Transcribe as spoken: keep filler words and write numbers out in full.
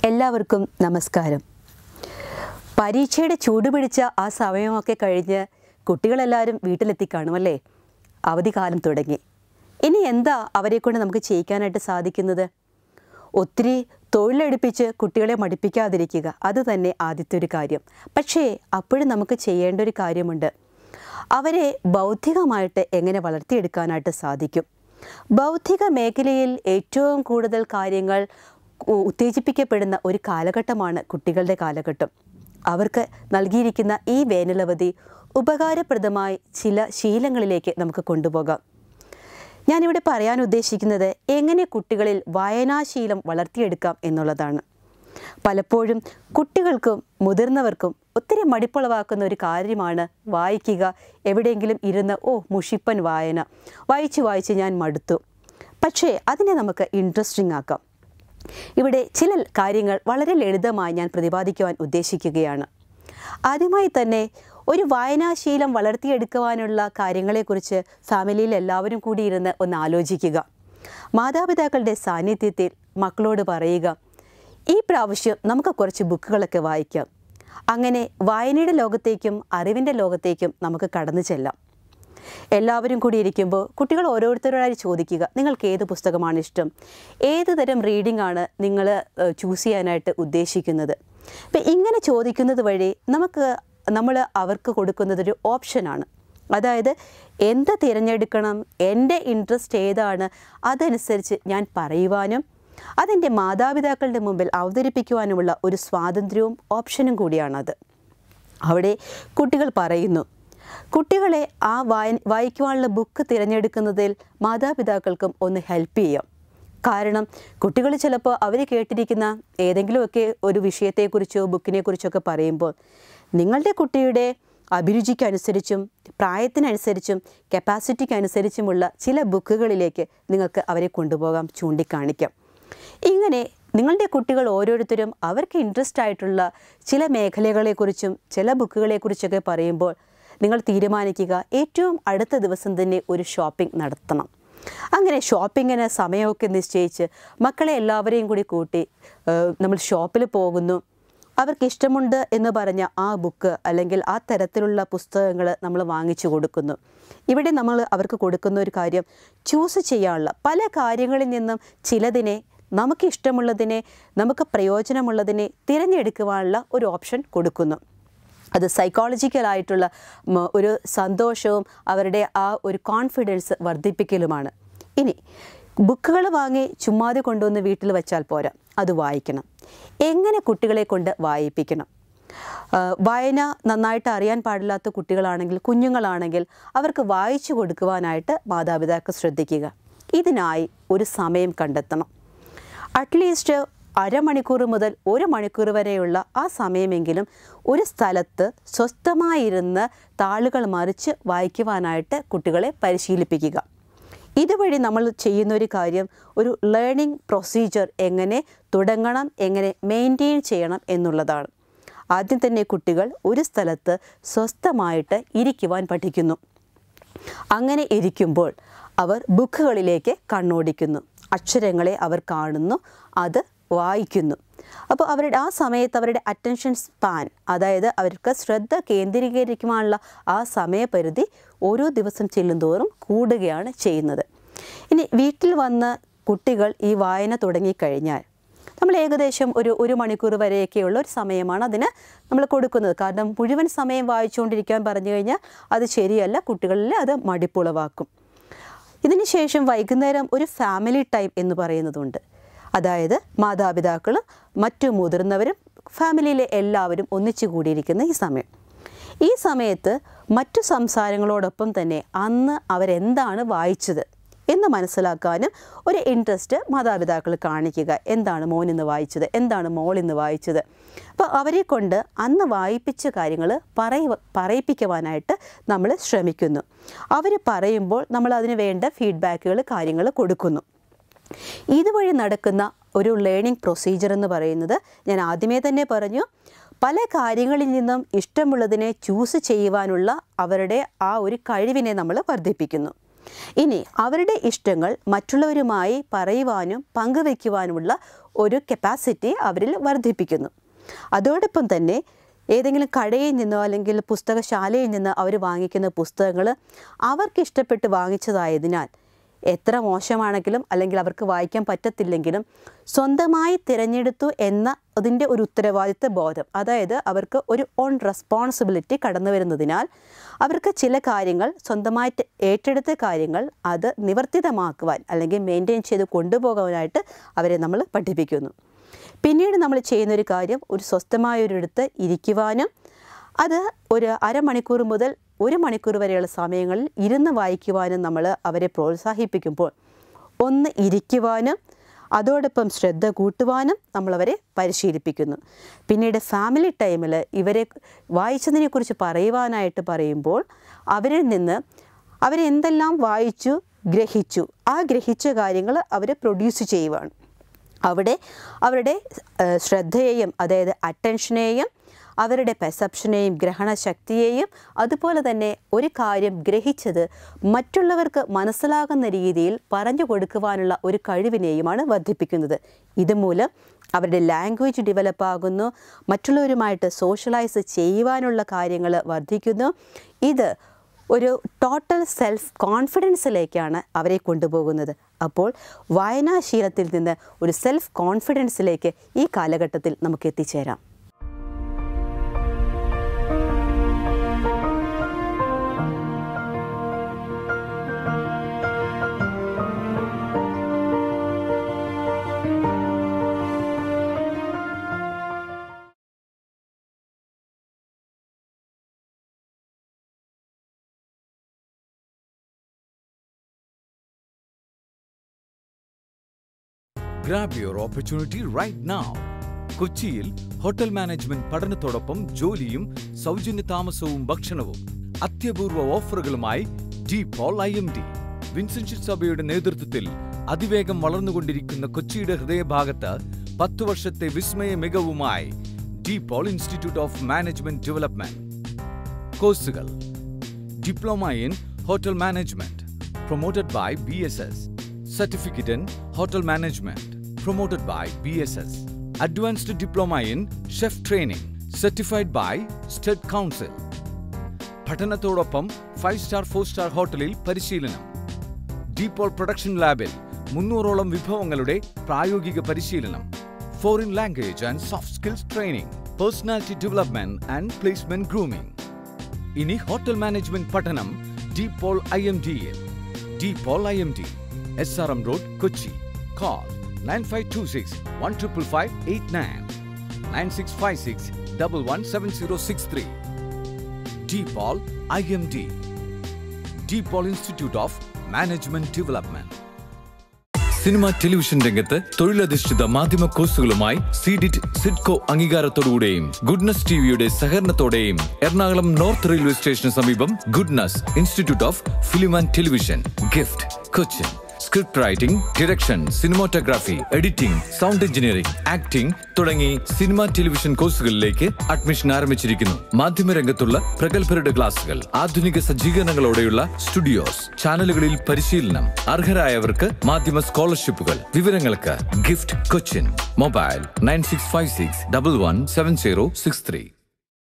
എല്ലാവർക്കും നമസ്കാരം. പരീക്ഷയുടെ ചൂടുപിടിച്ച ആ സമയമൊക്കെ കഴിഞ്ഞ് കുട്ടികളെല്ലാവരും വീട്ടിലെത്തി കാണുമല്ലേ? അവധിക്കാലം തുടങ്ങി. ഇനി എന്താ അവരെക്കൊണ്ട് നമുക്ക് ചെയ്യിക്കാനായിട്ട് സാധിക്കുന്നത്? ഒത്തിരി തൊഴിലെടുപ്പിച്ച് കുട്ടികളെ മടുപ്പിക്കാതിരിക്കുക, അത് തന്നെ ആദ്യത്തെ ഒരു കാര്യം. പക്ഷേ അപ്പോഴും നമുക്ക് ചെയ്യേണ്ട ഒരു കാര്യമുണ്ട്. അവരെ ബൗദ്ധികമായിട്ട് എങ്ങനെ വളർത്തിയെടുക്കാനായിട്ട് സാധിക്കും? ബൗദ്ധിക മേഖലയിൽ ഏറ്റവും കൂടുതൽ കാര്യങ്ങൾ ഉത്തേജിപ്പിക്കപ്പെടുന്ന ഒരു കാലഘട്ടമാണ് കുട്ടികളുടെ കാലഘട്ടം. അവർക്ക് നൽകിയിരിക്കുന്ന ഈ വേനലവധി ഉപകാരപ്രദമായി ചില ശീലങ്ങളിലേക്ക് നമുക്ക് കൊണ്ടുപോകാം. ഞാനിവിടെ പറയാൻ ഉദ്ദേശിക്കുന്നത് എങ്ങനെ കുട്ടികളിൽ വായനാശീലം വളർത്തിയെടുക്കാം എന്നുള്ളതാണ്. പലപ്പോഴും കുട്ടികൾക്കും മുതിർന്നവർക്കും ഒത്തിരി മടിപ്പുളവാക്കുന്ന ഒരു കാര്യമാണ് വായിക്കുക. എവിടെയെങ്കിലും ഇരുന്ന് ഓ മുഷിപ്പൻ വായന, വായിച്ച് വായിച്ച് ഞാൻ മടുത്തു. പക്ഷേ അതിനെ നമുക്ക് ഇൻട്രസ്റ്റിംഗ് ആക്കാം. ഇവിടെ ചില കാര്യങ്ങൾ വളരെ ലളിതമായി ഞാൻ പ്രതിപാദിക്കുവാൻ ഉദ്ദേശിക്കുകയാണ്. ആദ്യമായി തന്നെ ഒരു വായനാശീലം വളർത്തിയെടുക്കുവാനുള്ള കാര്യങ്ങളെക്കുറിച്ച് ഫാമിലിയിൽ എല്ലാവരും കൂടി ഇരുന്ന് ഒന്ന് ആലോചിക്കുക. മാതാപിതാക്കളുടെ സാന്നിധ്യത്തിൽ മക്കളോട് പറയുക, ഈ പ്രാവശ്യം നമുക്ക് കുറച്ച് ബുക്കുകളൊക്കെ വായിക്കാം. അങ്ങനെ വായനയുടെ ലോകത്തേക്കും അറിവിൻ്റെ ലോകത്തേക്കും നമുക്ക് കടന്നു ചെല്ലാം. എല്ലാവരും കൂടി ഇരിക്കുമ്പോൾ കുട്ടികൾ ഓരോരുത്തരോടായി ചോദിക്കുക, നിങ്ങൾക്ക് ഏത് പുസ്തകമാണ് ഇഷ്ടം, ഏത് തരം റീഡിംഗ് ആണ് നിങ്ങൾ ചൂസ് ചെയ്യാനായിട്ട് ഉദ്ദേശിക്കുന്നത്. അപ്പം ഇങ്ങനെ ചോദിക്കുന്നത് വഴി നമുക്ക് നമ്മൾ അവർക്ക് കൊടുക്കുന്നതൊരു ഓപ്ഷനാണ്. അതായത് എന്ത് തിരഞ്ഞെടുക്കണം, എൻ്റെ ഇൻട്രസ്റ്റ് ഏതാണ്, അതനുസരിച്ച് ഞാൻ പറയുവാനും അതെൻ്റെ മാതാപിതാക്കളുടെ മുമ്പിൽ അവതരിപ്പിക്കുവാനുമുള്ള ഒരു സ്വാതന്ത്ര്യവും ഓപ്ഷനും കൂടിയാണത്. അവിടെ കുട്ടികൾ പറയുന്നു. കുട്ടികളെ ആ വായ വായിക്കുവാനുള്ള ബുക്ക് തിരഞ്ഞെടുക്കുന്നതിൽ മാതാപിതാക്കൾക്കും ഒന്ന് ഹെൽപ്പ് ചെയ്യാം. കാരണം കുട്ടികൾ ചിലപ്പോൾ അവർ കേട്ടിരിക്കുന്ന ഏതെങ്കിലുമൊക്കെ ഒരു വിഷയത്തെക്കുറിച്ചോ ബുക്കിനെക്കുറിച്ചൊക്കെ പറയുമ്പോൾ നിങ്ങളുടെ കുട്ടിയുടെ അഭിരുചിക്കനുസരിച്ചും പ്രായത്തിനനുസരിച്ചും കപ്പാസിറ്റിക്കനുസരിച്ചുമുള്ള ചില ബുക്കുകളിലേക്ക് നിങ്ങൾക്ക് അവരെ കൊണ്ടുപോകാം, ചൂണ്ടിക്കാണിക്കാം. ഇങ്ങനെ നിങ്ങളുടെ കുട്ടികൾ ഓരോരുത്തരും അവർക്ക് ഇൻട്രസ്റ്റ് ആയിട്ടുള്ള ചില മേഖലകളെക്കുറിച്ചും ചില ബുക്കുകളെക്കുറിച്ചൊക്കെ പറയുമ്പോൾ നിങ്ങൾ തീരുമാനിക്കുക, ഏറ്റവും അടുത്ത ദിവസം തന്നെ ഒരു ഷോപ്പിംഗ് നടത്തണം. അങ്ങനെ ഷോപ്പിങ്ങിന് സമയമൊക്കെ നിശ്ചയിച്ച് മക്കളെ എല്ലാവരെയും കൂടി കൂട്ടി നമ്മൾ ഷോപ്പിൽ പോകുന്നു. അവർക്ക് ഇഷ്ടമുണ്ട് എന്ന് പറഞ്ഞ ആ ബുക്ക് അല്ലെങ്കിൽ ആ തരത്തിലുള്ള പുസ്തകങ്ങൾ നമ്മൾ വാങ്ങിച്ചു കൊടുക്കുന്നു. ഇവിടെ നമ്മൾ അവർക്ക് കൊടുക്കുന്ന ഒരു കാര്യം, ചൂസ് ചെയ്യാനുള്ള പല കാര്യങ്ങളിൽ നിന്നും ചിലതിനെ, നമുക്ക് ഇഷ്ടമുള്ളതിനെ, നമുക്ക് പ്രയോജനമുള്ളതിനെ തിരഞ്ഞെടുക്കുവാനുള്ള ഒരു ഓപ്ഷൻ കൊടുക്കുന്നു. അത് സൈക്കോളജിക്കലായിട്ടുള്ള ഒരു സന്തോഷവും അവരുടെ ആ ഒരു കോൺഫിഡൻസ് വർദ്ധിപ്പിക്കലുമാണ്. ഇനി ബുക്കുകൾ വാങ്ങി ചുമ്മാതെ കൊണ്ടുവന്ന് വീട്ടിൽ വെച്ചാൽ പോരാ, അത് വായിക്കണം. എങ്ങനെ കുട്ടികളെ കൊണ്ട് വായിപ്പിക്കണം? വായന നന്നായിട്ട് അറിയാൻ പാടില്ലാത്ത കുട്ടികളാണെങ്കിൽ, കുഞ്ഞുങ്ങളാണെങ്കിൽ അവർക്ക് വായിച്ചു കൊടുക്കുവാനായിട്ട് മാതാപിതാക്കൾ ശ്രദ്ധിക്കുക. ഇതിനായി ഒരു സമയം കണ്ടെത്തണം. അറ്റ്ലീസ്റ്റ് അരമണിക്കൂർ മുതൽ ഒരു മണിക്കൂർ വരെയുള്ള ആ സമയമെങ്കിലും ഒരു സ്ഥലത്ത് സ്വസ്ഥമായിരുന്ന് താളുകൾ മറിച്ച് വായിക്കുവാനായിട്ട് കുട്ടികളെ പരിശീലിപ്പിക്കുക. ഇതുവഴി നമ്മൾ ചെയ്യുന്നൊരു കാര്യം, ഒരു ലേണിംഗ് പ്രൊസീജിയർ എങ്ങനെ തുടങ്ങണം, എങ്ങനെ മെയിൻറ്റെയിൻ ചെയ്യണം എന്നുള്ളതാണ്. ആദ്യം തന്നെ കുട്ടികൾ ഒരു സ്ഥലത്ത് സ്വസ്ഥമായിട്ട് ഇരിക്കുവാൻ പഠിക്കുന്നു. അങ്ങനെ ഇരിക്കുമ്പോൾ അവർ ബുക്കുകളിലേക്ക് കണ്ണോടിക്കുന്നു, അക്ഷരങ്ങളെ അവർ കാണുന്നു, അത് വായിക്കുന്നു. അപ്പോൾ അവരുടെ ആ സമയത്ത് അവരുടെ അറ്റൻഷൻ സ്പാൻ, അതായത് അവർക്ക് ശ്രദ്ധ കേന്ദ്രീകരിക്കുവാനുള്ള ആ സമയപരിധി ഓരോ ദിവസം ചെല്ലുന്തോറും കൂടുകയാണ് ചെയ്യുന്നത്. ഇനി വീട്ടിൽ വന്ന് കുട്ടികൾ ഈ വായന തുടങ്ങിക്കഴിഞ്ഞാൽ നമ്മൾ ഏകദേശം ഒരു ഒരു മണിക്കൂർ വരെയൊക്കെയുള്ള ഒരു സമയമാണ് അതിന് നമ്മൾ കൊടുക്കുന്നത്. കാരണം മുഴുവൻ സമയം വായിച്ചുകൊണ്ടിരിക്കാൻ പറഞ്ഞു കഴിഞ്ഞാൽ അത് ശരിയല്ല, കുട്ടികളിൽ അത് മടിപ്പുളവാക്കും. ഇതിന് ശേഷം വൈകുന്നേരം ഒരു ഫാമിലി ടൈം എന്ന് പറയുന്നതുണ്ട്. അതായത് മാതാപിതാക്കളും മറ്റു മുതിർന്നവരും ഫാമിലിയിലെ എല്ലാവരും ഒന്നിച്ചു കൂടിയിരിക്കുന്ന ഈ സമയം. ഈ സമയത്ത് മറ്റു സംസാരങ്ങളോടൊപ്പം തന്നെ അന്ന് അവരെന്താണ് വായിച്ചത് എന്ന് മനസ്സിലാക്കാനും ഒരു ഇൻട്രസ്റ്റ് മാതാപിതാക്കൾ കാണിക്കുക. എന്താണ് മോൻ ഇന്ന് വായിച്ചത്, എന്താണ് മോൾ ഇന്ന് വായിച്ചത്. അപ്പോൾ അവരെ കൊണ്ട് അന്ന് വായിപ്പിച്ച കാര്യങ്ങൾ പറയ പറയിപ്പിക്കുവാനായിട്ട് നമ്മൾ ശ്രമിക്കുന്നു. അവർ പറയുമ്പോൾ നമ്മൾ അതിന് വേണ്ട ഫീഡ്ബാക്കുകൾ, കാര്യങ്ങൾ കൊടുക്കുന്നു. ഇതുവഴി നടക്കുന്ന ഒരു ലേണിംഗ് പ്രൊസീജിയർ എന്ന് പറയുന്നത്, ഞാൻ ആദ്യമേ തന്നെ പറഞ്ഞു, പല കാര്യങ്ങളിൽ നിന്നും ഇഷ്ടമുള്ളതിനെ ചൂസ് ചെയ്യുവാനുള്ള അവരുടെ ആ ഒരു കഴിവിനെ നമ്മൾ വർദ്ധിപ്പിക്കുന്നു. ഇനി അവരുടെ ഇഷ്ടങ്ങൾ മറ്റുള്ളവരുമായി പറയുവാനും പങ്കുവയ്ക്കുവാനുമുള്ള ഒരു കപ്പാസിറ്റി അവരിൽ വർദ്ധിപ്പിക്കുന്നു. അതോടൊപ്പം തന്നെ ഏതെങ്കിലും കടയിൽ നിന്നോ അല്ലെങ്കിൽ പുസ്തകശാലയിൽ നിന്ന് അവർ വാങ്ങിക്കുന്ന പുസ്തകങ്ങൾ അവർക്കിഷ്ടപ്പെട്ട് വാങ്ങിച്ചതായതിനാൽ എത്ര മോശമാണെങ്കിലും അല്ലെങ്കിൽ അവർക്ക് വായിക്കാൻ പറ്റത്തില്ലെങ്കിലും സ്വന്തമായി തിരഞ്ഞെടുത്തു എന്ന അതിൻ്റെ ഒരു ഉത്തരവാദിത്വ ബോധം, അതായത് അവർക്ക് ഒരു ഓൺ റെസ്പോൺസിബിലിറ്റി കടന്നു വരുന്നതിനാൽ അവർക്ക് ചില കാര്യങ്ങൾ സ്വന്തമായിട്ട് ഏറ്റെടുത്ത കാര്യങ്ങൾ അത് നിവർത്തിതമാക്കുവാൻ അല്ലെങ്കിൽ മെയിൻറ്റെയിൻ ചെയ്ത് കൊണ്ടുപോകാനായിട്ട് അവരെ നമ്മൾ പഠിപ്പിക്കുന്നു. പിന്നീട് നമ്മൾ ചെയ്യുന്നൊരു കാര്യം ഒരു സ്വസ്ഥമായൊരിടത്ത് ഇരിക്കുവാനും അത് ഒരു അരമണിക്കൂർ മുതൽ ഒരു മണിക്കൂർ വരെയുള്ള സമയങ്ങളിൽ ഇരുന്ന് വായിക്കുവാനും നമ്മൾ അവരെ പ്രോത്സാഹിപ്പിക്കുമ്പോൾ ഒന്ന് ഇരിക്കുവാനും അതോടൊപ്പം ശ്രദ്ധ കൂട്ടുവാനും നമ്മളവരെ പരിശീലിപ്പിക്കുന്നു. പിന്നീട് ഫാമിലി ടൈമിൽ ഇവരെ വായിച്ചതിനെക്കുറിച്ച് പറയുവാനായിട്ട് പറയുമ്പോൾ അവരിൽ നിന്ന് അവരെന്തെല്ലാം വായിച്ചു ഗ്രഹിച്ചു ആ ഗ്രഹിച്ച കാര്യങ്ങൾ അവർ പ്രൊഡ്യൂസ് ചെയ്യുവാണ്. അവിടെ അവരുടെ ശ്രദ്ധയെയും അതായത് അറ്റൻഷനെയും അവരുടെ പെർസെപ്ഷനെയും ഗ്രഹണശക്തിയെയും അതുപോലെ തന്നെ ഒരു കാര്യം ഗ്രഹിച്ചത് മറ്റുള്ളവർക്ക് മനസ്സിലാകുന്ന രീതിയിൽ പറഞ്ഞു കൊടുക്കുവാനുള്ള ഒരു കഴിവിനെയുമാണ് വർദ്ധിപ്പിക്കുന്നത്. ഇതുമൂലം അവരുടെ ലാംഗ്വേജ് ഡെവലപ്പ് ആകുന്നു, മറ്റുള്ളവരുമായിട്ട് സോഷ്യലൈസ് ചെയ്യുവാനുള്ള കാര്യങ്ങൾ വർദ്ധിക്കുന്നു. ഇത് ഒരു ടോട്ടൽ സെൽഫ് കോൺഫിഡൻസിലേക്കാണ് അവരെ കൊണ്ടുപോകുന്നത്. അപ്പോൾ വായനാശീലത്തിൽ നിന്ന് ഒരു സെൽഫ് കോൺഫിഡൻസിലേക്ക് ഈ കാലഘട്ടത്തിൽ നമുക്ക് എത്തിച്ചേരാം. Grab your opportunity right now. കൊച്ചിയിൽ ഹോട്ടൽ മാനേജ്മെന്റ് പഠനത്തോടൊപ്പം ജോലിയും സൗജന്യ താമസവും ഭക്ഷണവും അത്യപൂർവ ഓഫറുകളുമായി De Paul I M D. Vincent സഭയുടെ നേതൃത്വത്തിൽ അതിവേഗം വളർന്നുകൊണ്ടിരിക്കുന്ന കൊച്ചിയുടെ ഹൃദയഭാഗത്ത് പത്തു വർഷത്തെ വിസ്മയ മികവുമായി De Paul Institute of Management Development. കോഴ്സുകൾ: diploma in hotel management promoted by B S S, certificate in hotel management promoted by B S S, Advanced Diploma in Chef Training certified by State Council. പഠനത്തോടൊപ്പം five star four star ഹോട്ടലിൽ പരിശീലനം. DePaul production ലാബിൽ മുന്നൂറോളം വിഭവങ്ങളുടെ പ്രായോഗിക പരിശീലനം. Foreign language and soft skills training, personality development and placement grooming. ഇനി hotel management പഠനം ഡീപോൾ ഐ എം ഡിയിൽ. DePaul I M D, S R M road, Kochi. Call nine five two six one five five eight nine, nine six five six one one seven zero six three. DePaul I M D, DePaul Institute of Management Development. Cinema television രംഗത്ത് തൊഴിലധിഷ്ഠിത മാധ്യമ കോഴ്സുകളുമായി സീഡിറ്റ് സിഡ്കോ അംഗീകാരത്തോടുകൂടെയും Goodness ടിവിയുടെ സഹകരണത്തോടെയും Ernakulam north railway സ്റ്റേഷന് സമീപം Goodness institute of film and television, GIFT, Cochin. Script writing, direction, cinematography, editing, sound engineering, acting തുടങ്ങി സിനിമ ടെലിവിഷൻ കോഴ്സുകളിലേക്ക് അഡ്മിഷൻ ആരംഭിച്ചിരിക്കുന്നു. മാധ്യമരംഗത്തുള്ള പ്രഗത്ഭരുടെ ക്ലാസുകൾ, ആധുനിക സജ്ജീകരണങ്ങളോടെയുള്ള സ്റ്റുഡിയോസ്, ചാനലുകളിൽ പരിശീലനം, അർഹരായവർക്ക് മാധ്യമ സ്കോളർഷിപ്പുകൾ. വിവരങ്ങൾക്ക് GIFT Cochin, mobile nine six five six double one seven zero six three.